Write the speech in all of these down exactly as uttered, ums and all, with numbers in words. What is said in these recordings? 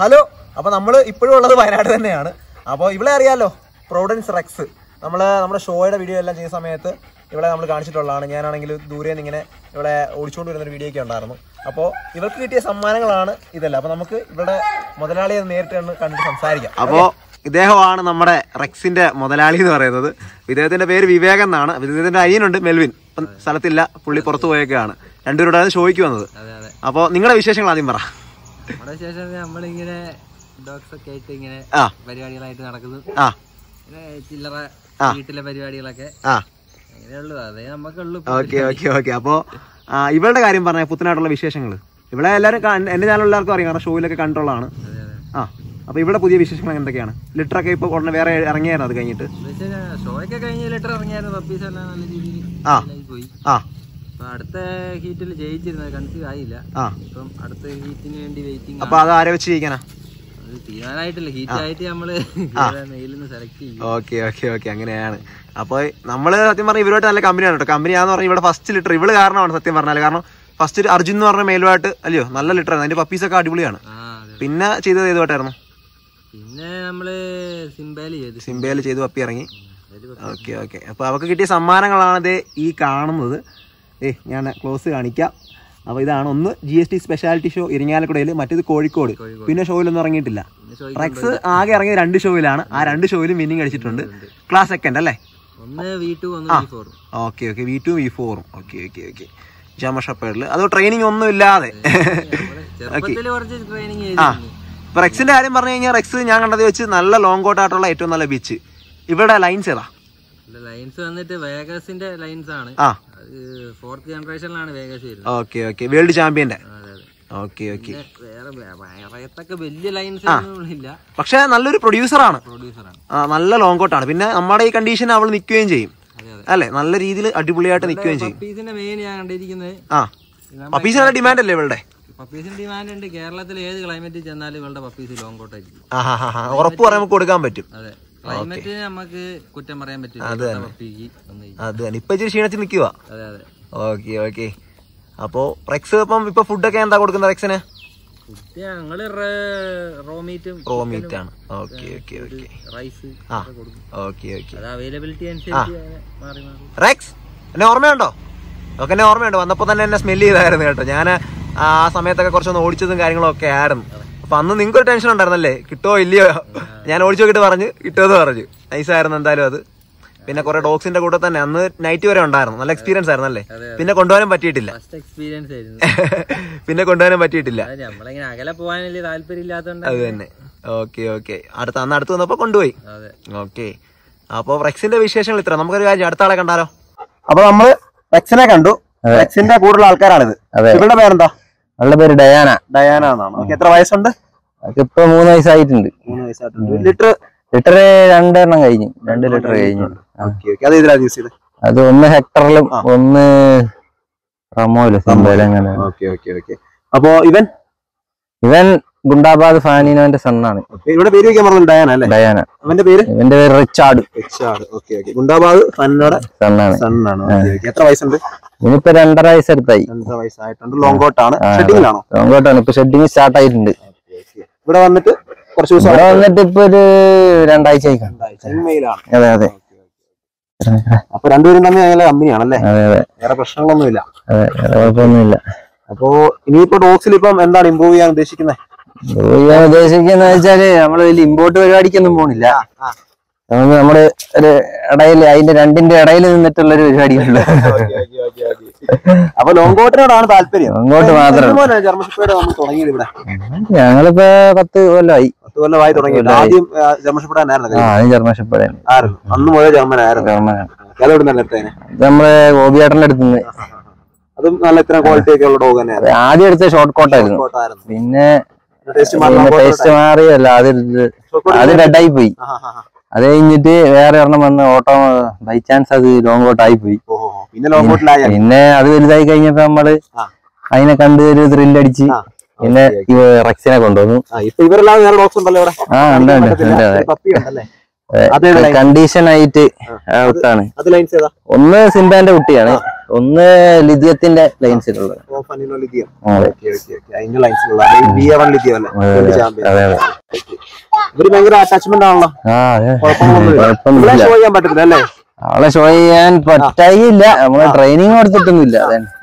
Hello, അപ്പോൾ നമ്മൾ ഇപ്പോഴും ഉള്ളത് വയനാട് തന്നെയാണ്. അപ്പോൾ ഇവിടെ അറിയാമല്ലോ, പ്രൊഡൻസ് റെക്സ്. നമ്മൾ നമ്മുടെ ഷോയുടെ വീഡിയോ എല്ലാം ചെയ്യുന്ന സമയത്ത് ഇവിടെ നമ്മൾ കാണിച്ചിട്ടുള്ളതാണ്. ഞാനാണെങ്കിൽ ദൂരെ നിന്ന് ഇങ്ങനെ ഇവിടെ ഓടിച്ചുകൊണ്ട് വരുന്നൊരു വീഡിയോ ഒക്കെ ഉണ്ടായിരുന്നു. അപ്പോൾ ഇവർക്ക് കിട്ടിയ സമ്മാനങ്ങളാണ് ഇതെല്ലാം. അപ്പോൾ നമുക്ക് ഇവിടെ മുതലാളിയെ നേരിട്ട് കണ്ട് കണ്ടിട്ട് സംസാരിക്കാം. അപ്പോൾ ഇദ്ദേഹമാണ് നമ്മുടെ റെക്സിന്റെ മുതലാളി എന്ന് പറയുന്നത്. ഇദ്ദേഹത്തിന്റെ പേര് വിവേക് എന്നാണ്. ഇദ്ദേഹത്തിന്റെ അനിയനുണ്ട് മെൽവിൻ, ഇപ്പം സ്ഥലത്തില്ല, പുള്ളി പുറത്തു പോയൊക്കെയാണ്. രണ്ടുപേരോടാണ് ഷോയ്ക്ക് വന്നത്. അപ്പോൾ നിങ്ങളുടെ വിശേഷങ്ങൾ ആദ്യം പറ. നമ്മുടെ വിശേഷം നമ്മളിങ്ങനെ ഡോഗ്സ് ഒക്കെ ആയിട്ട് ഇങ്ങനെ പരിപാടികളായിട്ട് നടക്കുന്നു. ആ ചില്ലറ വീട്ടിലെ പരിപാടികളൊക്കെ അങ്ങനെയുള്ളൂ, അതേ നമുക്കുള്ളൂ. ഓക്കെ ഓക്കെ ഓക്കെ അപ്പോൾ ഇവളുടെ കാര്യം പറഞ്ഞ പുത്തനായിട്ടുള്ള വിശേഷങ്ങൾ ഇവിടെ എല്ലാവരും എന്റെ ചാനൽ എല്ലാവർക്കും അറിയാം, കാരണം ഷോയിലൊക്കെ കണ്ടുള്ളതാണ്. ആ അപ്പൊ ഇവിടെ പുതിയ വിശേഷങ്ങൾ എന്തൊക്കെയാണ്? ലിറ്റർ ഒക്കെ ഇപ്പൊ ഉടനെ വേറെ ഇറങ്ങിയായിരുന്നു. അത് കഴിഞ്ഞിട്ട് ഷോയൊക്കെ കഴിഞ്ഞ് ലിറ്റർ ഇറങ്ങിയായിരുന്നു. പപ്പീസ് എല്ലാം നല്ല രീതിയിൽ പോയി. ആ അടുത്ത ഹീറ്റിൽ ജയിച്ചിരുന്നത് കൺസീവ് ആയില്ല. ഇപ്പം അടുത്ത ഹീറ്റിന് വേണ്ടി വെയിറ്റിംഗ്. അപ്പൊ അത് ആരെ വെച്ച് ജയിക്കാനാ? തീരുമാനമായിട്ടില്ല, ഹീറ്റ് ആയിട്ട് നമ്മള് മെയിലിൽ നിന്ന് സെലക്ട് ചെയ്യും. ഓക്കെ ഓക്കെ ഓക്കെ അങ്ങനെയാണ്. അപ്പൊ നമ്മള് സത്യം പറഞ്ഞാൽ ഇവരുമായിട്ട് നല്ല കമ്പനിയാണ് കേട്ടോ. കമ്പനിയാന്ന് പറഞ്ഞാൽ ഇവിടെ ഫസ്റ്റ് ലിറ്റർ ഇവള് കാരണമാണ് സത്യം പറഞ്ഞാൽ. കാരണം ഫസ്റ്റ് അർജുൻ എന്ന് പറഞ്ഞ മെയിലുമായിട്ട് അല്ലയോ നല്ല ലിറ്റർ ആണ്. അതിന്റെ പപ്പീസൊക്കെ അടിപൊളിയാണ്. പിന്നെ ചെയ്തത് ഏതുമായിട്ടായിരുന്നു? പിന്നെ നമ്മള് സിംബേല് ചെയ്തു സിംബേല് ചെയ്ത് പപ്പി ഇറങ്ങി. ഓക്കെ ഓക്കെ അപ്പൊ അവർക്ക് കിട്ടിയ സമ്മാനങ്ങളാണിത് ഈ കാണുന്നത്. ഏ ഞാൻ ക്ലോസ് കാണിക്കാം. അപ്പൊ ഇതാണ് ഒന്ന് G S T speciality show ഇരിങ്ങാലക്കുടയിൽ, മറ്റേത് കോഴിക്കോട്. പിന്നെ ഷോയിലൊന്നും ഇറങ്ങിയിട്ടില്ല. റെക്സ് ആകെ ഇറങ്ങിയത് രണ്ട് ഷോയിലാണ്. ആ രണ്ട് ഷോയിലും വിന്നിങ് അടിച്ചിട്ടുണ്ട്. ക്ലാസ് സെക്കൻഡ് അല്ലേ? Okay okay V two V ഫോറും. ഓക്കെ ഓക്കെ ഓക്കെ ജമഷപ്പേഡില് അത് ട്രെയിനിങ് ഒന്നും ഇല്ലാതെ. ആ ഇപ്പൊ റെക്സിന്റെ കാര്യം പറഞ്ഞു കഴിഞ്ഞാൽ റെക്സ് ഞാൻ കണ്ടത് വെച്ച് നല്ല ലോങ് കോട്ട് ആയിട്ടുള്ള ഏറ്റവും നല്ല ബീച്ച്. ഇവിടെ ലൈൻസ് ഏതാ? ലൈൻസ് വന്നിട്ട് വേഗസിന്റെ ലൈൻസ് ആണ്. ആ ഫോർത്ത് ജനറേഷനിലാണ് വേഗസ് വരുന്നത്. ഓക്കെ ഓക്കെ വേൾഡ് ചാമ്പ്യന്റെ. ഓക്കെ ഓക്കെ വേറെയൊക്കെ വലിയ ലൈൻസ് ഇല്ല, പക്ഷെ നല്ലൊരു പ്രൊഡ്യൂസറാണ്. നല്ല ലോങ് കോട്ടാണ്. പിന്നെ നമ്മുടെ ഈ കണ്ടീഷൻ അവൾ നിൽക്കുകയും ചെയ്യും അല്ലെ, നല്ല രീതിയിൽ അടിപൊളിയായിട്ട് നിൽക്കുകയും ചെയ്യും. പപ്പീസിന്റെ മെയിൻ ഞാൻ കണ്ടിരിക്കുന്നത്. ആ പപ്പീസിന് നല്ല ഡിമാൻഡ് അല്ലേ ഇവളുടെ? പപ്പീസിന് ഡിമാൻഡ് ഉണ്ട്. കേരളത്തിൽ ഏത് ക്ലൈമറ്റിൽ ചെന്നാലും ഇവളുടെ പപ്പീസ് ലോങ് കോട്ട് ആയിരിക്കും. ഉറപ്പ് പറയാൻ നമുക്ക് കൊടുക്കാൻ പറ്റും. അതെ, ക്ലൈമറ്റ് നമുക്ക് കുറ്റം പറയാൻ പറ്റില്ല. അത് തന്നെ ഇപ്പൊ ഇച്ചിരി ക്ഷീണിച്ച് നിൽക്കുക. അതെ അതെ ഓക്കെ ഓക്കെ അപ്പൊ റെക്സ് ഇപ്പം ഇപ്പൊ ഫുഡൊക്കെ എന്താ കൊടുക്കുന്നത് റെക്സിന്? ഞങ്ങള് റോ മീറ്റും റോ മീറ്റ് ആണ്. Okay okay okay rice. Okay okay അത് അവൈലബിലിറ്റി അനുസരിച്ച് മാറി മാറി. റെക്സ് എന്നെ ഓർമ്മയുണ്ടോ? ഒക്കെ എന്നെ ഓർമ്മയുണ്ട്. വന്നപ്പോ തന്നെ എന്നെ സ്മെല് ചെയ്തായിരുന്നു കേട്ടോ. ഞാൻ ആ സമയത്തൊക്കെ കുറച്ചൊന്ന് ഓടിച്ചതും കാര്യങ്ങളും ഒക്കെ ആയിരുന്നു. അപ്പൊ അന്ന് നിങ്ങൾക്ക് ഒരു ടെൻഷൻ ഉണ്ടായിരുന്നല്ലേ, കിട്ടുമോ ഇല്ലയോ? ഞാൻ ഓടിച്ചു നോക്കിയിട്ട് പറഞ്ഞു കിട്ടുമെന്ന് പറഞ്ഞു. നൈസായിരുന്നു എന്തായാലും അത്. പിന്നെ കുറെ ഡോഗ്സിന്റെ കൂടെ തന്നെ അന്ന് നൈറ്റ് വരെ ഉണ്ടായിരുന്നു. നല്ല എക്സ്പീരിയൻസ് ആയിരുന്നു അല്ലേ? പിന്നെ കൊണ്ടുപോകാനും പറ്റിയിട്ടില്ല. പിന്നെ കൊണ്ടുപോകാനും പറ്റിയിട്ടില്ല. അത് തന്നെ. ഓക്കെ ഓക്കെ അടുത്ത അന്ന് അടുത്ത് വന്നപ്പോ കൊണ്ടുപോയി. ഓക്കെ അപ്പൊ റെക്സിന്റെ വിശേഷങ്ങൾ ഇത്ര. നമുക്കൊരു കാര്യം അടുത്ത ആളെ കണ്ടാലോ? അപ്പൊ നമ്മള് റെക്സിനെ കണ്ടു. റെക്സിന്റെ കൂടുതൽ ആൾക്കാരാണിത്. ഇവരുടെ പേരെന്താ? അവളുടെ പേര് ഡയാന. ഡയാന എന്നാണ്. ഓക്കെ എത്ര വയസ്സുണ്ട്? ഇപ്പൊ മൂന്ന് വയസ്സായിട്ടുണ്ട്. മൂന്ന് വയസ്സായിട്ടുണ്ട്. ലിറ്റർ ലിറ്റർ രണ്ടെണ്ണം കഴിഞ്ഞു. രണ്ട് ലിറ്റർ കഴിഞ്ഞു. അത് ഒന്ന് ഹെക്ടറിലും ഒന്ന് റമോയിലും. അപ്പൊ ഇവൻ ഇവൻ ഗുണ്ടാബാദ് ഫാനിനോന്റെ സണ്ണാണ്. ഇവിടെ പേര് വെക്കാൻ പറഞ്ഞു ഡയാന അല്ലേ? ഡയാന. അവന്റെ പേര്? ഇവന്റെ പേര് റിച്ചാർഡ്. റിച്ചാർഡ്. ഓക്കെ ഓക്കെ ഗുണ്ടാബാദ് ഫാനിനോടെ സണ്ണാണ്. സണ്ണാണ്. എത്ര വയസ്സുണ്ട്? ഇനിയിപ്പോ രണ്ടര വയസ്സെടുത്തായി. രണ്ടര വയസ്സായിട്ടുണ്ട്. ലോങ് കോട്ടാണ്. ഷെഡിങ്ങിലാണോ? ലോങ് കോട്ടാണ്. ഇപ്പൊ ഷെഡിങ് സ്റ്റാർട്ട് ആയിട്ടുണ്ട്. ഇവിടെ വന്നിട്ട് കുറച്ച് ദിവസം ഇവിടെ വന്നിട്ട് ഇപ്പൊ ഒരു രണ്ടാഴ്ച. അതെ അതെ. അപ്പൊ രണ്ടുപേരും തന്നെ നല്ല കമ്പനിയാണല്ലേ? അതെ അതെ. വേറെ പ്രശ്നങ്ങളൊന്നുമില്ല. അതെ കുഴപ്പമൊന്നുമില്ല. അപ്പൊ ഇനിയിപ്പോ ഡോഗ്സിൽ ഇപ്പം എന്താണ് ഇമ്പ്രൂവ് ചെയ്യാൻ ഉദ്ദേശിക്കുന്നത്? ഇമ്പ്രൂവ് ചെയ്യാൻ ഉദ്ദേശിക്കുന്ന വെച്ചാല് നമ്മള് വലിയ ഇമ്പോർട്ട് പരിപാടിക്കൊന്നും പോണില്ല. നമുക്ക് നമ്മുടെ ഒരു ഇടയിൽ അതിന്റെ രണ്ടിന്റെ ഇടയിൽ നിന്നിട്ടുള്ള ഒരു പരിപാടിയുണ്ട്. അപ്പൊ ലോങ് കോട്ടിനോടാണ് താല്പര്യം. ലോങ് കോട്ട് മാത്രം. ഞങ്ങളിപ്പോ പത്ത് കൊല്ലമായി. പത്ത് കൊല്ലമായി തുടങ്ങിയിട്ട്. ആദ്യം ജർമ്മൻഷെപ്പേർഡ് അന്ന് മുതൽ ജർമ്മനായിരുന്നു. നമ്മള് ഗോപിയേട്ടന്റെ അടുത്തുനിന്ന്. അതും നല്ല ഇത്ര ക്വാളിറ്റി ഒക്കെ ഉള്ള ഡോഗ് തന്നെയാണ്. ആദ്യം എടുത്ത ഷോർട്ട് കോട്ടായിരുന്നു. പിന്നെ ടേസ്റ്റ് മാറിയല്ല, അത് അത് റെഡായി പോയി. അത് കഴിഞ്ഞിട്ട് വേറെ ഒരെണ്ണം വന്ന് ഓട്ടോ ബൈ ചാൻസ് അത് ലോങ് കോട്ട് ആയി പോയി. പിന്നെ അത് വലുതായി കഴിഞ്ഞപ്പോ നമ്മള് അതിനെ കണ്ട് ഒരു ത്രില്ലടിച്ച് പിന്നെ റെക്സിനെ കൊണ്ടുവന്നു. ആ ഉണ്ട് ഉണ്ട്. കണ്ടീഷൻ ആയിട്ട് ഔട്ടാണ്. ഒന്ന് സിംബാന്റെ കുട്ടിയാണ്, ഒന്ന് ലിഥിയത്തിന്റെ ലൈൻസിലുള്ളത്. ഇവര് ഭയങ്കര അറ്റാച്ച്മെന്റ് ആണല്ലോ. ഷോ ചെയ്യാൻ പറ്റത്തില്ല അല്ലേ? അവളെ ഷോ ചെയ്യാൻ പറ്റായില്ല, നമ്മള് ട്രെയിനിങ് കൊടുത്തിട്ടൊന്നുമില്ല.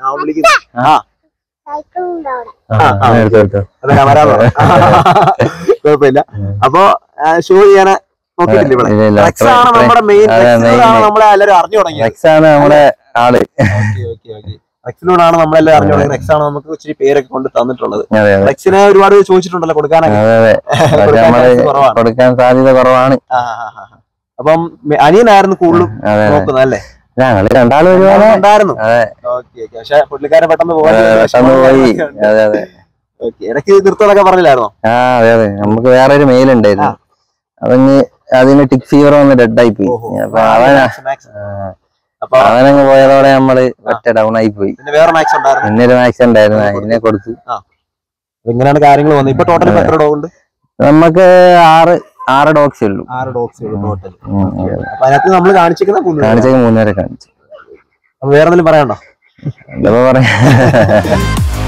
കുഴപ്പമില്ല. അപ്പൊ ഷോ ചെയ്യാന് നമ്മുടെ മെയിൻ നമ്മളെ എല്ലാവരും അറിഞ്ഞു തുടങ്ങി. നമ്മുടെ ആള് റെക്സിനോടാണ് നമ്മളെല്ലാം അറിഞ്ഞു തുടങ്ങി. റെക്സ് ആണ് നമുക്ക് ഇച്ചിരി പേരൊക്കെ കൊണ്ട് തന്നിട്ടുള്ളത്. റെക്സിനെ ഒരുപാട് ചോദിച്ചിട്ടുണ്ടല്ലോ കൊടുക്കാനൊക്കെ, കൊടുക്കാൻ സാധ്യത കുറവാണ്. അപ്പം അനിയനായിരുന്നു കൂടുതലും നോക്കുന്നത് അല്ലേ? ഞങ്ങള് രണ്ടാളും ഒരുപോലെ ഉണ്ടായിരുന്നു. പക്ഷെ പുള്ളിക്കാരെ പെട്ടെന്ന് പോയി. ഇടയ്ക്ക് നിർത്തതൊക്കെ പറഞ്ഞില്ലായിരുന്നോ? ആ അതെ അതെ, നമുക്ക് വേറെ ഒരു മെയിൽ ഉണ്ടായിരുന്നു, അവന് അതിന് ടിക് ഫീവർ വന്ന് ഡെഡായി പോയി. അപ്പൊ അവനാ അപ്പൊ അവനങ്ങ് പോയതോടെ നമ്മള് ഒറ്റ ഡൗൺ ആയി പോയി. വേറെ മാക്സ് ഉണ്ടായിരുന്നു, പിന്നൊരു മാക്സ് ഉണ്ടായിരുന്നു, അതിനെ കൊടുത്തു. ഇങ്ങനെയാണ് കാര്യങ്ങൾ വന്നത്. ഇപ്പൊ ടോട്ടൽ എത്ര ഡോഗ് ഉണ്ട്? നമുക്ക് ആറ് ആറ് ഡോഗ്സേ ഉള്ളൂ. ആറ് ഡോഗ്സേ ഉള്ളൂ ടോട്ടൽ. അപ്പൊ അതിനകത്ത് നമ്മൾ കാണിച്ചിരിക്കുന്ന കാണിച്ചത് മൂന്നുപേരെ കാണിച്ചു. വേറെ എന്തെങ്കിലും പറയണ്ടോ? എന്താ പറയാ.